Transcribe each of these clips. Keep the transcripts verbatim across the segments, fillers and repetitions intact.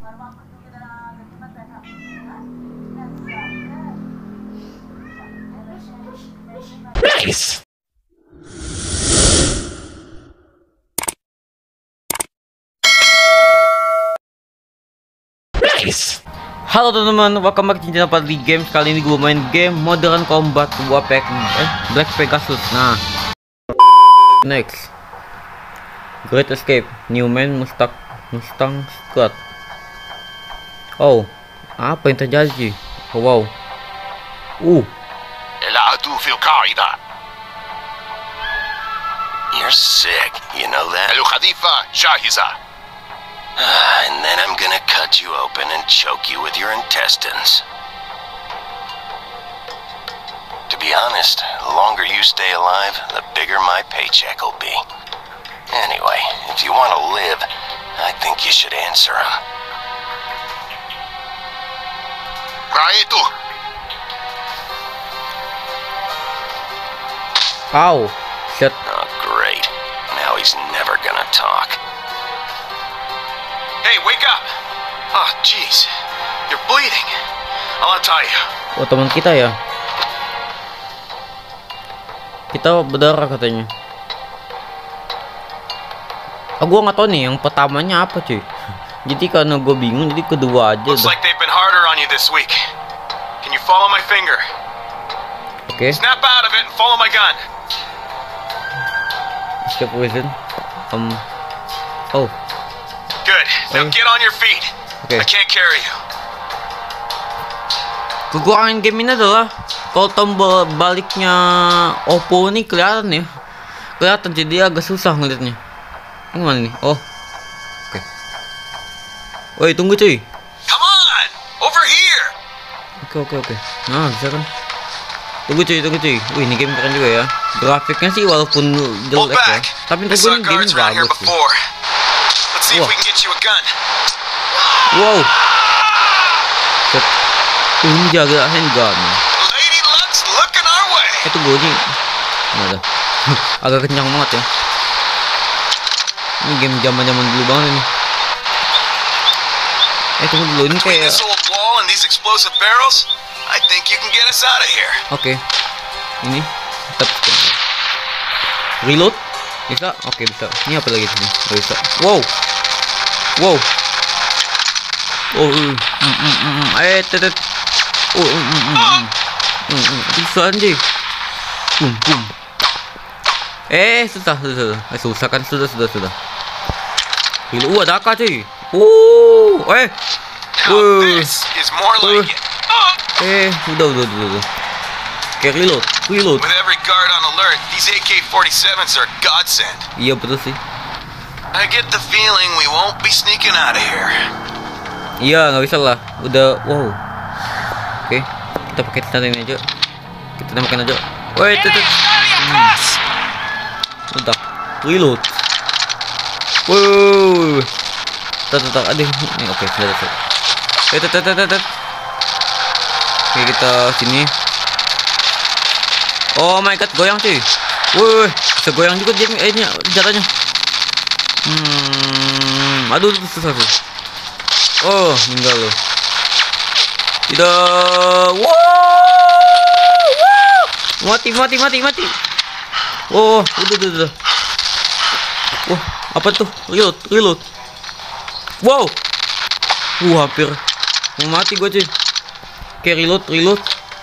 Nice. Nice. Halo teman-teman, welcome back di channel Padli Games. Kali ini gue main game Modern Combat dua pack eh Black Pegasus. Nah, next Great Escape, Newman Mustang Mustang Squad. Oh, apa yang terjadi? Oh, wow. Uh. العدو في القاعدة. You're sick, you know that? الخليفة جاهزة. And then I'm gonna cut you open and choke you with your intestines. To be honest, the longer you stay alive, the bigger my paycheck will be. Anyway, if you want to live, I think you should answer him. Raetu! Ow! Shit. Oh, great. Now he's never gonna talk. Hey, wake up! Oh, jeez. You're bleeding. I'll untie you. Oh, teman kita ya. Kita berdarah katanya. Ah, gua nggak tahu nih yang pertamanya apa cuy. Jadi karena gue bingung, jadi kedua aja. Looks like they've been harder on you this week. Can you follow my finger? Oke. Okay. Snap out of it and follow my gun. Escape prison. Um. Oh. Good. Now get on your feet. Okay. I can't carry you. Kekurangan game ini adalah kalau tombol baliknya Oppo ini kelihatan ya. Kelihatan, jadi agak susah ngeliatnya. Ini mana nih? Oh. Oke. Okay. Woi, tunggu cuy. Come on, over here. Oke, okay, oke, okay, oke. Okay. Nah, bisa kan? Tunggu cuy, tunggu cuy. Wih, ini game keren juga ya. Grafiknya sih walaupun jelek ya, tapi untuk gue ini game bagus sih. See if we can get you a gun. Wow. Set. Uh, ini jaga handgun. Lady Luck's looking our way. Itu gue nih. Ada. Agak kencang banget ya. Ini game zaman-zaman dulu banget ini. Eh, tunggu dulu, ini kayak this old wall and these explosive barrels, I think you can get us out of here. Oke. Okay. Ini tetap reload. Bisa? Oke, okay, bisa. Ini apa lagi sini? Gak bisa. Wow. Wow. Oh, mm, mm, mm, mm. Eh, tetet. Oh, mm, mm, mm, mm. Mm, mm. Bisa anjing. Bum, bum. Eh, susah, susah. Eh, susah kan? Sudah, sudah, sudah. Gila, uh, ada akar cuy. Uh, eh. Uh. This is more like it. Eh, udah, udah, udah, udah. Kayak reload, reload. With every guard on alert, these A K forty-sevens are a godsend. Iya, betul sih. I get the feeling we won't be sneaking out of here. Iya, nggak bisa lah. Udah, wow. Oke, okay. Kita pakai tanda ini aja. Kita tembakin aja. Wait, tetep. Hmm. Udah, reload. Wow. Tetep, tetep. Aduh, ini oke, sudah, sudah. Tetep, tetep, tetep. Oke, kita sini. Oh my god, goyang cuy. Woi, bisa goyang juga dia eh, jatuhnya. Hmm, aduh, susah tuh. Oh, meninggal loh. Tidak. Wow, wow. Mati, mati, mati, mati. Oh, udah, udah, udah. Wah, apa tuh? Reload, reload. Wow. Uh, hampir mau mati gue cuy. Oke, reload, reload.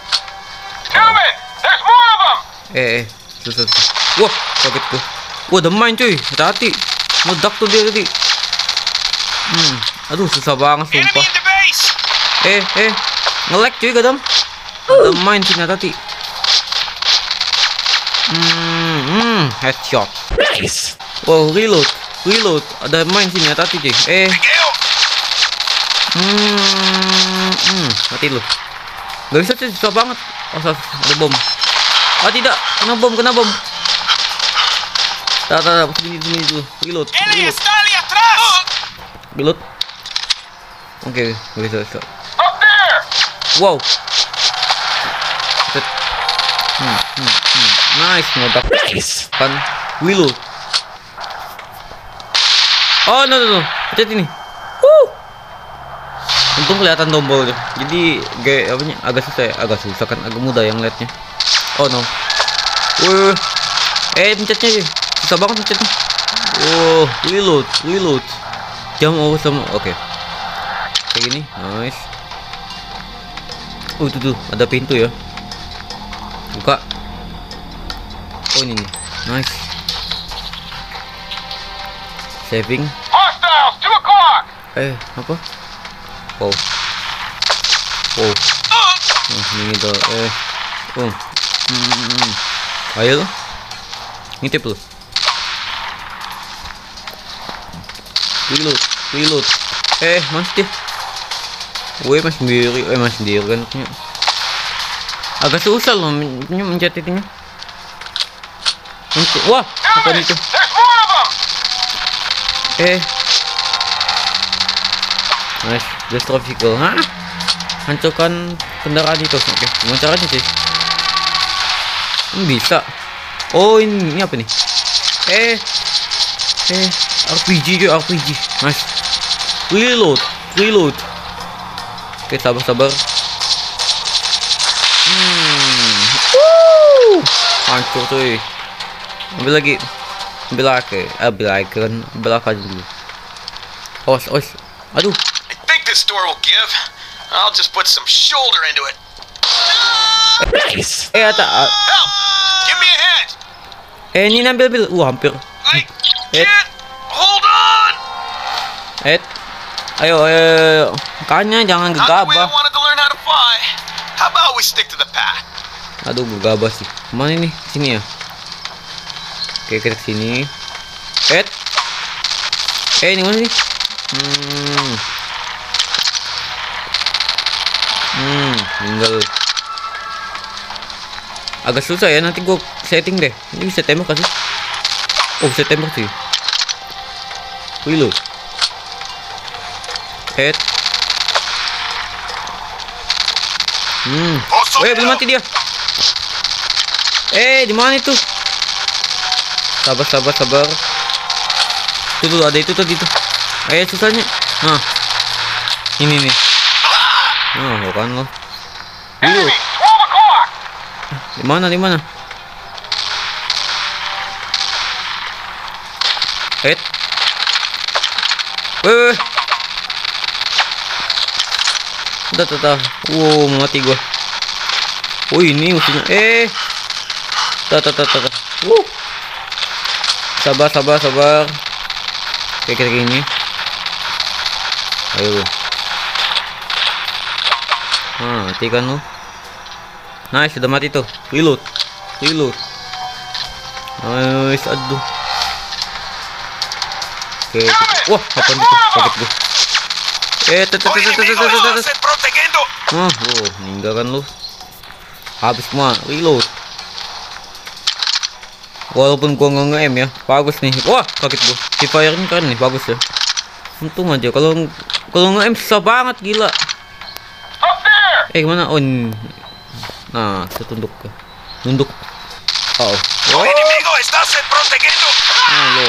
Eh, eh, susah, susah. Wah, kaget gua. Wah, ada main cuy. Hati-hati. Meledak tuh dia tadi. Hmm, aduh susah banget sumpah. Eh, eh, nge-lag cuy kadang. Ada main sini, hati-hati. Hmm, hmm, headshot. Nice. Wow, reload, reload. Ada main sini, hati-hati cuy. Eh. Hmm, hmm, mati lu. Gak bisa cuy, susah banget. Oh, ada bom. Oh tidak, kena bom, kena bom. Tak, tak, tak, sini, sini dulu. Reload, reload. Reload. Oke, okay, bisa, bisa. Wow. Hmm, hmm, hmm. Nice, meledak. Nice. Kan, reload. Oh, no, no, no. Pencet ini. Woo. Untung kelihatan tombolnya. Jadi kayak apa nya agak susah ya, agak susah kan, agak mudah yang liatnya. Oh no. Wih. Eh, pencetnya susah banget pencetnya. Oh, reload, reload. Jam over sama. Oke. Okay. Kayak gini. Nice. Oh, itu tuh ada pintu ya. Buka. Oh, ini nih. Nice. Saving. Eh, apa? Wow. Wow. Oh, ini tuh. Eh. Oh. Hmm. Ayo lo. Ngintip lo. Reload, reload. Eh, mas dia. Woi, mas sendiri, eh mas sendiri kan. Agak susah loh mencet itunya. Wah, apa itu? Eh. Nice, destroy vehicle. Hah? Hancurkan kendaraan itu. Oke, gimana caranya sih? Hmm, bisa. Oh, ini, ini apa nih? Eh. Eh, R P G juga, R P G. Nice. Reload, reload. Oke, sabar, sabar. Hmm. Woo! Hancur tuh. Ambil lagi. Ambil lagi. Ambil lagi kan. Ambil lagi dulu. Os, os. Aduh. I think this door will give. I'll just put some shoulder into it. Nice. Eh, ada. Uh, Help! Give me a hand. eh, ini ambil, ambil. Uh, hampir. I can't hold on. Eh. Ayo, ayo. Makanya jangan Not the way I gegabah. wanted to learn how to fly. How about we stick to the path? Aduh, gegabah sih. Mana ini? Sini ya. Oke, kita ke sini. Eh. Eh, ini mana sih? Hmm. Hmm, tinggal. Agak susah ya, nanti gue setting deh. Ini bisa tembak kan sih? Oh, bisa tembak sih. Reload. Head. Hmm. Eh, belum mati dia. Eh, di mana itu? Sabar, sabar, sabar. Tuh, tuh ada itu tadi tuh. Eh, susahnya. Nah. Ini nih. Nah, bukan lo. Reload. Di mana, di mana? Head. Weh. Udah, udah, udah. Wow, mati gua. Oh, ini musuhnya. Eh. Udah, udah, udah, udah. Wuh. Sabar, sabar, sabar. Kayak kayak gini. Ayo. Ah, mati kan lu. Nice, sudah mati tuh. Reload. Reload. Nice, aduh. Oke. Wah, apa itu? Kaget gua. Eh, tet tet tet tet tet tet. Ah, oh, meninggal kan lu. Habis semua, reload. Walaupun gua nggak nge-aim ya, bagus nih. Wah, kaget gua. Si fire-nya keren nih, bagus ya. Untung aja kalau kalau nge-aim susah banget, gila. Eh, gimana? Oh, ini. Nah, saya tunduk ke. Tunduk. Oh. Oh. Ah, lo.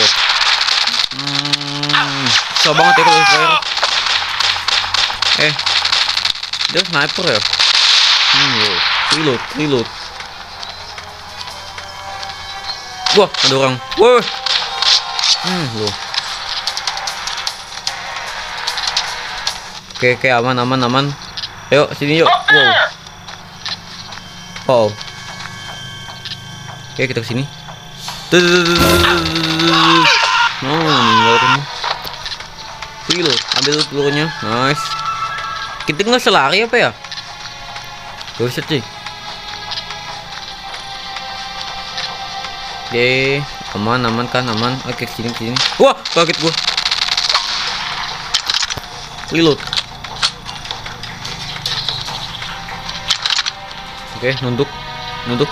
Hmm, susah banget ya kalau fire. Eh, dia sniper ya. Hmm, yo. Reload, reload. Wah, ada orang. Wah. Hmm, lo. Oke, oke, aman, aman, aman. Ayo, sini yuk. Wow. Oh. Oke, kita kesini. Oh, meninggal kan. Reload, ambil pelurunya. Nice. Kita nggak selari apa ya? Gak usah sih. Oke, aman, aman kan, aman. Oke, sini, sini. Wah, kaget gua. Reload. Oke, nunduk, nunduk.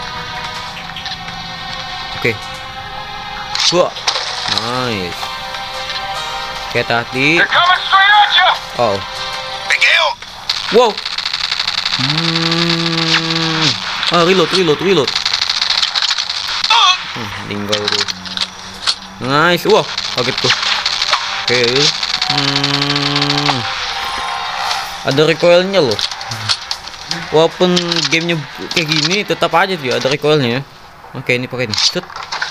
Oke. Wah, nice. Oke, tadi. Oh. Wow. Hmm. Ah, reload, reload, reload. Hmm, tinggal tuh. Nice. Wah, kaget tuh. Oke. Hmm. Ada recoilnya loh. Walaupun gamenya kayak gini, tetap aja dia ada recoilnya. Oke, ini pakai ini. Set.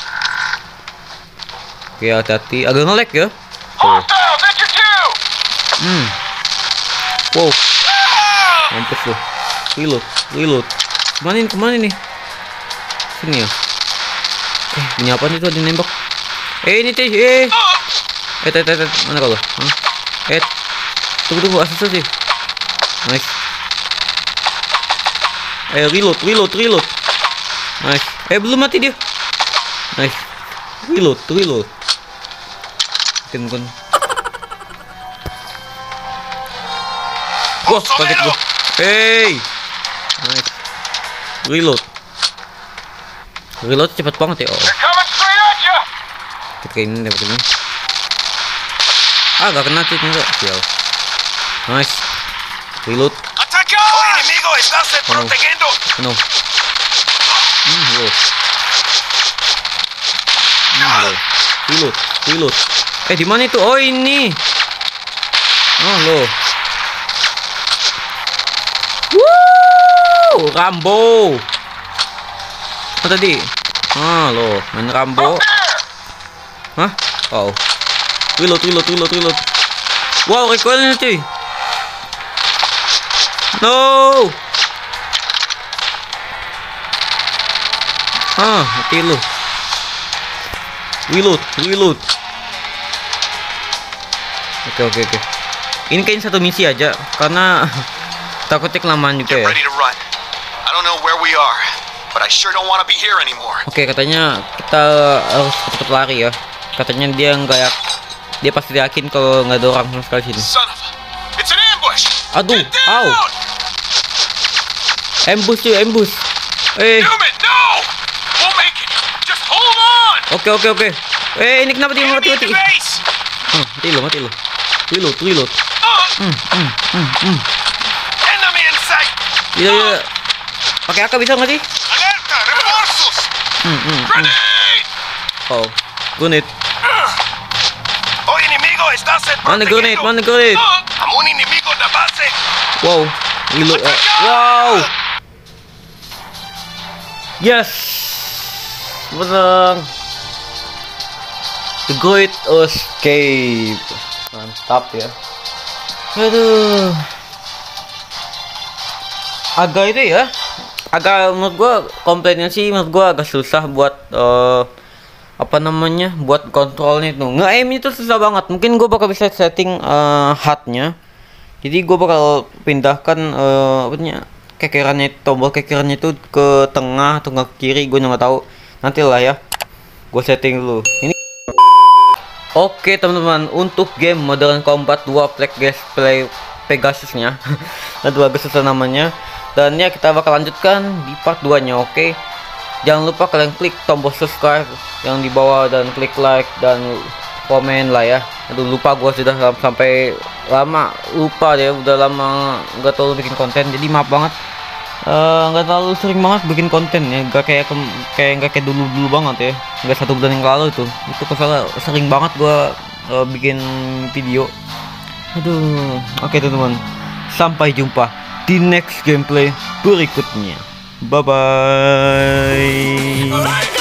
Oke, hati-hati. Agak nge-lag ya. Oh. Hmm. Wow. Mampus loh. Reload, reload. Kemana ini? Kemana ini? Sini ya. Eh, ini apa nih tuh? Ada nembak. Eh, ini teh. Eh. Eh, teh, teh, teh. Mana kalau? Hah? Eh. Tunggu, tunggu. Asus sih. Nice. Eh, reload, reload, reload. Nice. Eh, belum mati dia. Nice. Reload, reload. Mungkin, mungkin. Wah, kaget gua. Hey. Nice. Reload. Reload cepat banget ya. Oh. Kita ini dapat ini. Ah, gak kena sih enggak. Sial. Nice. Reload. Oh, no. No. Hmm, low. Hmm, low. Reload, reload. Eh, di mana itu? Oh, ini. Oh, low. Woo! Rambo. Apa tadi? Ah, loh, main Rambo. Hah? Oh. Reload, reload, reload, reload. Wow, recoilnya cuy. No. Ah, mati lu. Reload, reload. Oke, oke, oke. Ini kayaknya satu misi aja karena takutnya kelamaan juga ya. Oke, katanya kita harus cepet lari ya. Katanya dia nggak yak, dia pasti yakin kalau nggak ada orang sama sekali sini. Aduh, au. Ambush cuy, ambush. Eh. Oke, oke, oke. Eh, ini kenapa dia mati mati? Hmm, mati lo, mati lo. Reload, reload. Hmm, hmm, hmm, hmm. Iya, iya. Pakai A K bisa nggak sih? Hmm, hmm, hmm. Oh, grenade. Mana grenade? Mana grenade? Wow, reload. Uh, wow. Yes, menang. The Great Escape. Mantap ya. Aduh. Agak itu ya. Agak menurut gua komplainnya sih menurut gua agak susah buat uh, apa namanya? Buat kontrolnya itu. Nge-aim itu susah banget. Mungkin gua bakal bisa setting uh, H U D-nya. Jadi gua bakal pindahkan uh, apa namanya? Kekerannya itu, tombol kekerannya itu ke tengah atau ke kiri, gua nggak tahu. Nanti lah ya. Gua setting dulu. Ini oke teman-teman, untuk game Modern Combat dua Play Pegasusnya dua Pegasus namanya. Dan ya kita bakal lanjutkan di part dua nya. Oke, jangan lupa kalian klik tombol subscribe yang di bawah dan klik like dan komen lah ya. Aduh, lupa gua sudah sampai lama lupa deh, udah lama nggak terlalu bikin konten, jadi maaf banget. Nggak uh, terlalu sering banget bikin konten ya, nggak kayak kayak nggak kayak dulu dulu banget ya, nggak satu bulan yang lalu tuh. Itu kesal sering banget gua uh, bikin video. Aduh, oke okay, teman-teman, sampai jumpa di next gameplay berikutnya. Bye bye.